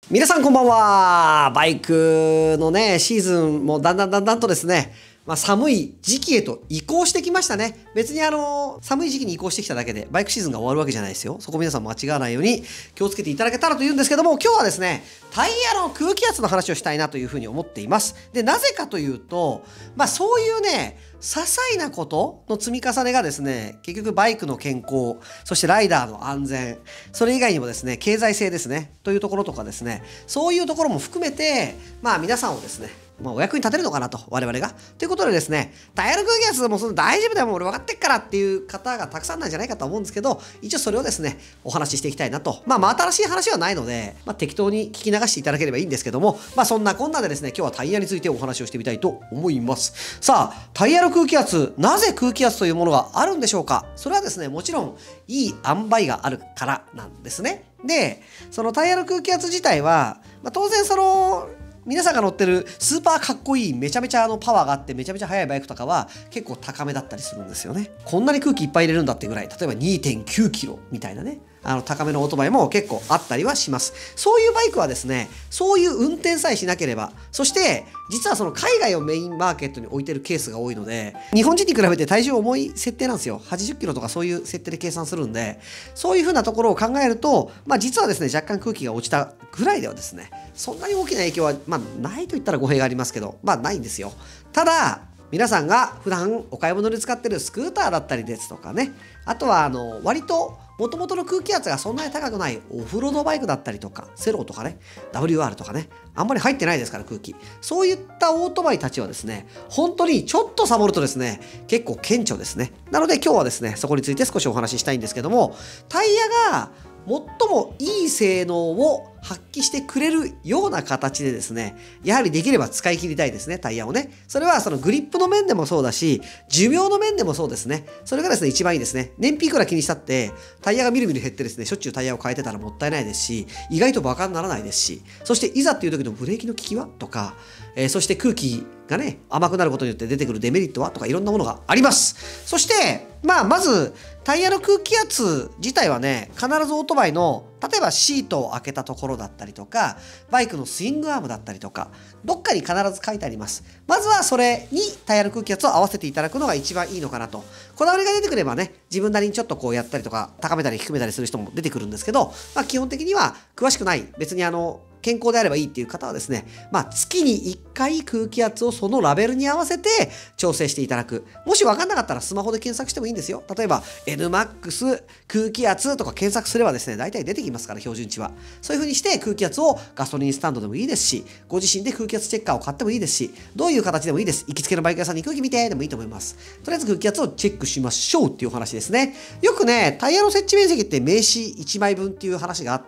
皆さんこんばんは。バイクのね、シーズンもだんだんとですね、寒い時期へと移行してきましたね。別に寒い時期に移行してきただけで、バイクシーズンが終わるわけじゃないですよ。そこ皆さん間違わないように気をつけていただけたらというんですけども、今日はですね、タイヤの空気圧の話をしたいなというふうに思っています。で、なぜかというと、そういうね、些細なことの積み重ねがですね、結局バイクの健康、そしてライダーの安全、それ以外にもですね、経済性ですね、というところとかですね、そういうところも含めて、皆さんをですね、お役に立てるのかなと、我々が。ということでですね、タイヤの空気圧も大丈夫だよ、もう俺分かってっからっていう方がたくさんなんじゃないかと思うんですけど、一応それをですね、お話ししていきたいなと。新しい話はないので、適当に聞き流していただければいいんですけども、そんなこんなでですね、今日はタイヤについてお話をしてみたいと思います。さあ、タイヤの空気圧、なぜ空気圧というものがあるんでしょうか？それはですね、もちろん、いい塩梅があるからなんですね。で、そのタイヤの空気圧自体は、当然皆さんが乗ってるスーパーかっこいいめちゃめちゃパワーがあってめちゃめちゃ速いバイクとかは結構高めだったりするんですよね。こんなに空気いっぱい入れるんだってぐらい、例えば 2.9 キロみたいなね、高めのオートバイも結構あったりはします。そういうバイクはですね、そういう運転さえしなければ、そして実はその海外をメインマーケットに置いてるケースが多いので、日本人に比べて体重重い設定なんですよ。80キロとかそういう設定で計算するんで、そういう風なところを考えると、実はですね、若干空気が落ちたぐらいではですね、そんなに大きな影響は、ないと言ったら語弊がありますけど、ないんですよ。ただ、皆さんが普段お買い物で使ってるスクーターだったりですとかね、あとは割と元々の空気圧がそんなに高くないオフロードバイクだったりとか、セローとかね、WR とかね、あんまり入ってないですから空気。そういったオートバイたちはですね、本当にちょっとサボるとですね、結構顕著ですね。なので今日はですね、そこについて少しお話ししたいんですけども、タイヤが最もいい性能を発揮してくれるような形でですね、やはりできれば使い切りたいですね、タイヤをね。それはそのグリップの面でもそうだし、寿命の面でもそうですね。それがですね、一番いいですね。燃費いくら気にしたって、タイヤがみるみる減ってですね、しょっちゅうタイヤを変えてたらもったいないですし、意外とバカにならないですし、そしていざっていう時のブレーキの効きはとか、そして空気がね、甘くなることによって出てくるデメリットはとかいろんなものがあります。そして、まず、タイヤの空気圧自体はね、必ずオートバイの、例えばシートを開けたところだったりとか、バイクのスイングアームだったりとか、どっかに必ず書いてあります。まずはそれにタイヤの空気圧を合わせていただくのが一番いいのかなと。こだわりが出てくればね、自分なりにちょっとこうやったりとか、高めたり低めたりする人も出てくるんですけど、基本的には詳しくない、別に健康であればいいっていう方はですね、月に1回空気圧をそのラベルに合わせて調整していただく。もし分かんなかったらスマホで検索してもいいんですよ。例えば NMAX 空気圧とか検索すればですね、大体出てきますから、標準値は。そういう風にして空気圧をガソリンスタンドでもいいですし、ご自身で空気圧チェッカーを買ってもいいですし、どういう形でもいいです。行きつけのバイク屋さんに空気見てでもいいと思います。とりあえず空気圧をチェックしましょうっていう話ですね。よくね、タイヤの設置面積って名刺1枚分っていう話があって、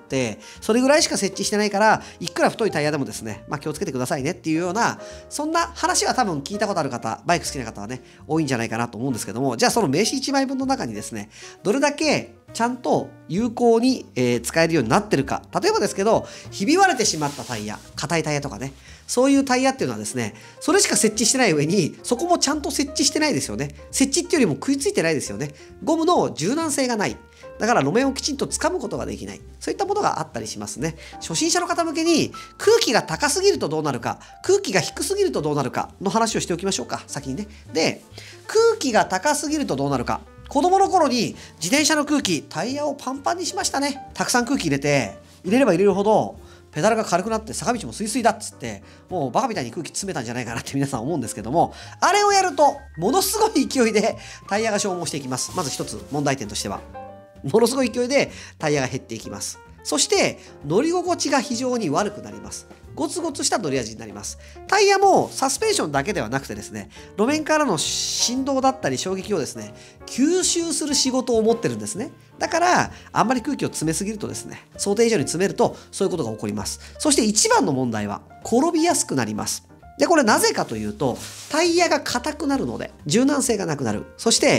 それぐらいしか設置してないから、いくら太いタイヤでもですね、気をつけてくださいねっていうような、そんな話は多分聞いたことある方、バイク好きな方はね、多いんじゃないかなと思うんですけども、じゃあその名刺1枚分の中にですね、どれだけちゃんと有効に、使えるようになってるか。例えばですけど、ひび割れてしまったタイヤ、硬いタイヤとかね、そういうタイヤっていうのはですね、それしか設置してない上に、そこもちゃんと設置してないですよね。設置っていうよりも食いついてないですよね。ゴムの柔軟性がない。だから路面をきちんと掴むことができない。そういったものがあったりしますね。初心者の方向けに空気が高すぎるとどうなるか、空気が低すぎるとどうなるかの話をしておきましょうか、先にね。で、空気が高すぎるとどうなるか。子供の頃に自転車の空気、タイヤをパンパンにしましたね。たくさん空気入れて、入れれば入れるほど、ペダルが軽くなって坂道もスイスイだっつって、もうバカみたいに空気詰めたんじゃないかなって皆さん思うんですけども、あれをやると、ものすごい勢いでタイヤが消耗していきます。まず一つ問題点としては。ものすごい勢いでタイヤが減っていきます。そして乗り心地が非常に悪くなります。ゴツゴツした乗り味になります。タイヤもサスペンションだけではなくてですね、路面からの振動だったり衝撃をですね、吸収する仕事を持ってるんですね。だから、あんまり空気を詰めすぎるとですね、想定以上に詰めるとそういうことが起こります。そして一番の問題は、転びやすくなります。で、これなぜかというと、タイヤが硬くなるので、柔軟性がなくなる。そして、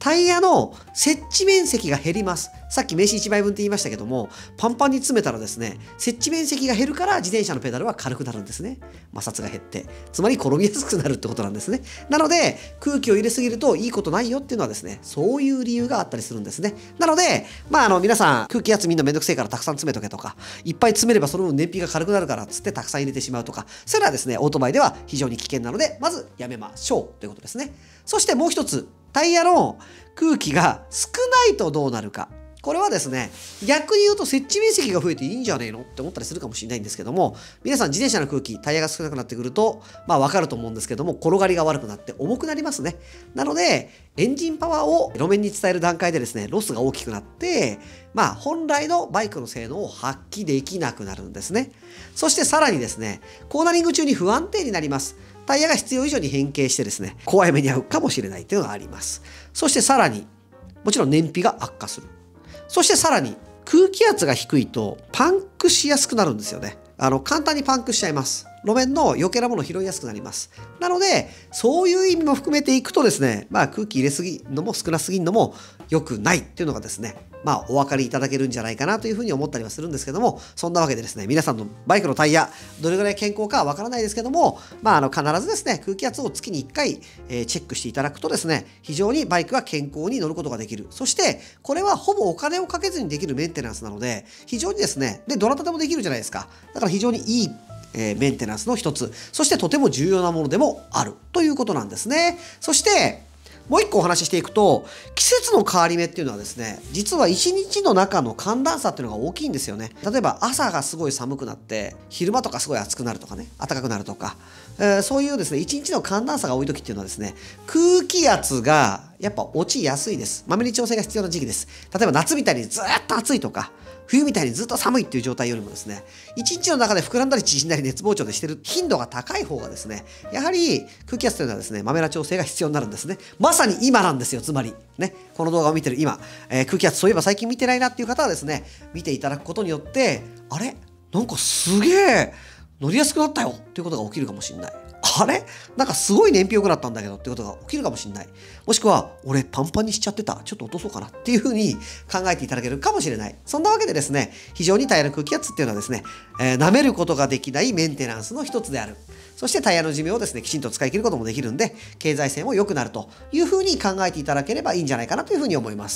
タイヤの接地面積が減ります。さっき名刺1枚分って言いましたけども、パンパンに詰めたらですね、接地面積が減るから自転車のペダルは軽くなるんですね。摩擦が減って。つまり転びやすくなるってことなんですね。なので、空気を入れすぎるといいことないよっていうのはですね、そういう理由があったりするんですね。なので、皆さん、空気圧みんなめんどくせえからたくさん詰めとけとか、いっぱい詰めればその分燃費が軽くなるからっつってたくさん入れてしまうとか、それはですね、オートバイでは非常に危険なので、まずやめましょうということですね。そしてもう一つ、タイヤの空気が少ないとどうなるか。これはですね、逆に言うと接地面積が増えていいんじゃねえのって思ったりするかもしれないんですけども、皆さん自転車の空気、タイヤが少なくなってくると、わかると思うんですけども、転がりが悪くなって重くなりますね。なので、エンジンパワーを路面に伝える段階でですね、ロスが大きくなって、本来のバイクの性能を発揮できなくなるんですね。そしてさらにですね、コーナリング中に不安定になります。タイヤが必要以上に変形してですね、怖い目に遭うかもしれないというのがあります。そしてさらに、もちろん燃費が悪化する。そしてさらに空気圧が低いとパンクしやすくなるんですよね。簡単にパンクしちゃいます。路面の余計なものを拾いやすくなります。なので、そういう意味も含めていくとですね、空気入れすぎるのも少なすぎるのも良くないっていうのがですね、お分かりいただけるんじゃないかなというふうに思ったりはするんですけども、そんなわけでですね、皆さんのバイクのタイヤ、どれぐらい健康かはわからないですけども、必ずですね、空気圧を月に1回、チェックしていただくとですね、非常にバイクが健康に乗ることができる。そして、これはほぼお金をかけずにできるメンテナンスなので、非常にですね、で、どなたでもできるじゃないですか。だから非常にいいメンテナンスの一つ、そしてとても重要なものでもあるということなんですね。そしてもう一個お話ししていくと、季節の変わり目っていうのはですね、実は一日の中の寒暖差っていうのが大きいんですよね。例えば朝がすごい寒くなって昼間とかすごい暑くなるとかね、暖かくなるとか、そういうですね一日の寒暖差が多い時っていうのはですね、空気圧がやっぱ落ちやすいです。まめに調整が必要な時期です。例えば夏みたいにずっと暑いとか、冬みたいにずっと寒いっていう状態よりもですね、一日の中で膨らんだり縮んだり熱膨張でしてる頻度が高い方がですね、やはり空気圧というのはですね、まめな調整が必要になるんですね。まさに今なんですよ、つまり。ね、この動画を見てる今、空気圧そういえば最近見てないなっていう方はですね、見ていただくことによって、あれなんかすげえ乗りやすくなったよっていうことが起きるかもしれない。あれなんかすごい燃費良くなったんだけどってことが起きるかもしれない。もしくは、俺パンパンにしちゃってた。ちょっと落とそうかなっていうふうに考えていただけるかもしれない。そんなわけでですね、非常にタイヤの空気圧っていうのはですね、舐めることができないメンテナンスの一つである。そしてタイヤの寿命をですね、きちんと使い切ることもできるんで、経済性も良くなるというふうに考えていただければいいんじゃないかなというふうに思います。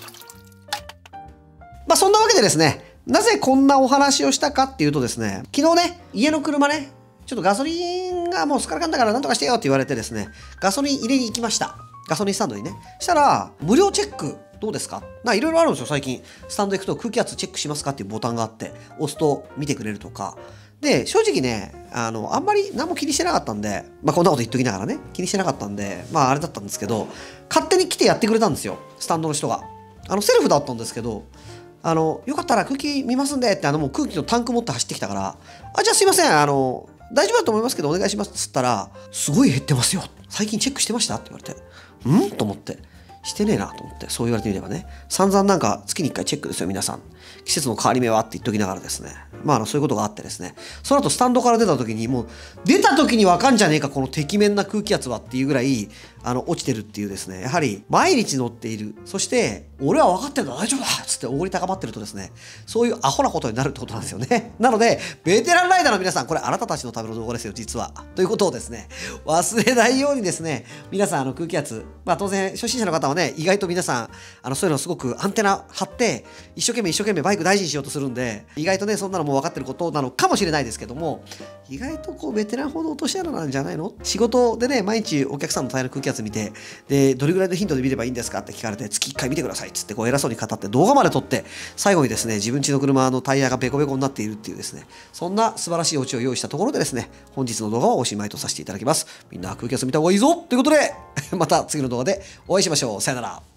そんなわけでですね、なぜこんなお話をしたかっていうとですね、昨日ね、家の車ね、ちょっとガソリンがもうすっからかんだからなんとかしてよって言われてですね、ガソリン入れに行きました。ガソリンスタンドにね。したら、無料チェックどうですか？いろいろあるんですよ、最近。スタンド行くと空気圧チェックしますかっていうボタンがあって、押すと見てくれるとか。で、正直ね、あんまり何も気にしてなかったんで、こんなこと言っときながらね、気にしてなかったんで、あれだったんですけど、勝手に来てやってくれたんですよ、スタンドの人が。セルフだったんですけど、よかったら空気見ますんでって、もう空気のタンク持って走ってきたから、じゃあすいません、大丈夫だと思いますけどお願いしますっつったら、すごい減ってますよ。最近チェックしてましたって言われて、と思って。してねえなと思って、そう言われてみればね。散々なんか月に1回チェックですよ、皆さん。季節の変わり目はって言っときながらですね。そういうことがあってですね。その後スタンドから出た時に、もう、出た時にわかんじゃねえか、このてきめんな空気圧はっていうぐらい、落ちてるっていうですね。やはり、毎日乗っている。そして、俺は分かってるから大丈夫だっつっておごり高まってるとですね、そういうアホなことになるってことなんですよね。なので、ベテランライダーの皆さん、これあなたたちのための動画ですよ、実は。ということをですね、忘れないようにですね、皆さん、空気圧、当然、初心者の方はね、意外と皆さん、そういうのすごくアンテナ張って、一生懸命バイク大事にしようとするんで、意外とね、そんなのもう分かってることなのかもしれないですけども、意外とベテランほど落とし穴なんじゃないの？仕事でね、毎日お客さんのタイヤの空気圧見て、で、どれぐらいの頻度で見ればいいんですかって聞かれて、月1回見てくださいっつって偉そうに語って動画まで撮って、最後にですね、自分家の車のタイヤがベコベコになっているっていうですね、そんな素晴らしいオチを用意したところでですね、本日の動画はおしまいとさせていただきます。みんな空気圧見た方がいいぞということで、また次の動画でお会いしましょう。さよなら。